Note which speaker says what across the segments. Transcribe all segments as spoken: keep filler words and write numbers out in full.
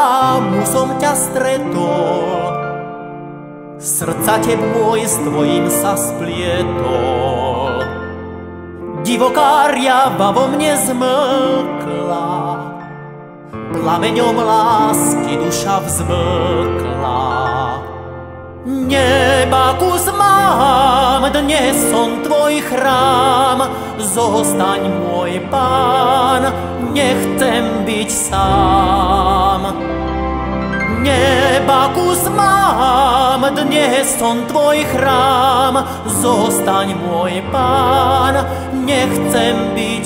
Speaker 1: chrámu som ťa stretol, srdca teb môj s tvojim sa splietol. Divoká riava vo mne zmlkla, plameňom lásky duša vzvlkla. Neba kus mám, dnes som tvoj chrám, zostaň môj pán, nechcem byť sám. Neba kus mám, dnes som tvoj chrám, zostaň môj pán, nechcem byť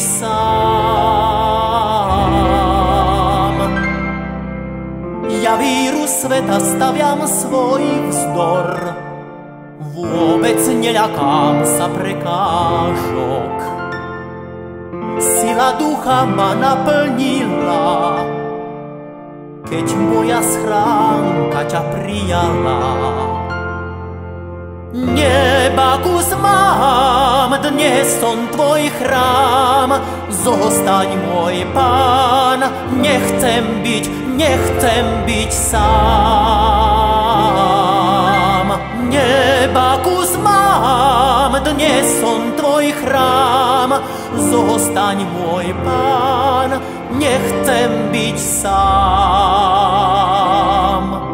Speaker 1: sám. Ja víru sveta staviam svoj vzdor, vôbec neľakám sa prekážok. Sila ducha ma naplnila, keď moja schránka ťa prijala. Neba kus mám, dnes som tvoj chrám, zostaň môj pán, nechcem byť, nechcem byť sám. Neba kus mám, dnes som tvoj chrám, zostaň môj pán, nechcem byť sám.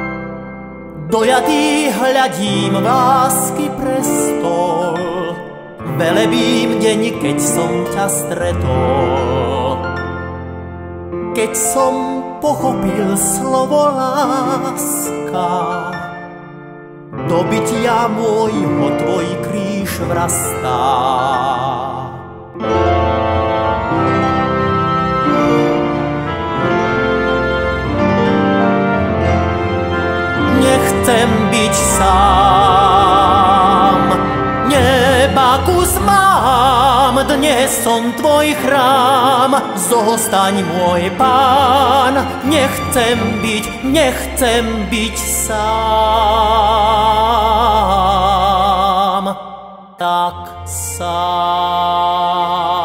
Speaker 1: Dojatý hľadím v lásky prestol, velebím deň, keď som ťa stretol. Keď som pochopil slovo láska, do bytia môjho tvoj kríž vrastá. Nechcem byť sám, neba kus mám, dnes som tvoj chrám, zostaň môj pán, nechcem byť, nechcem byť sám, tak sám.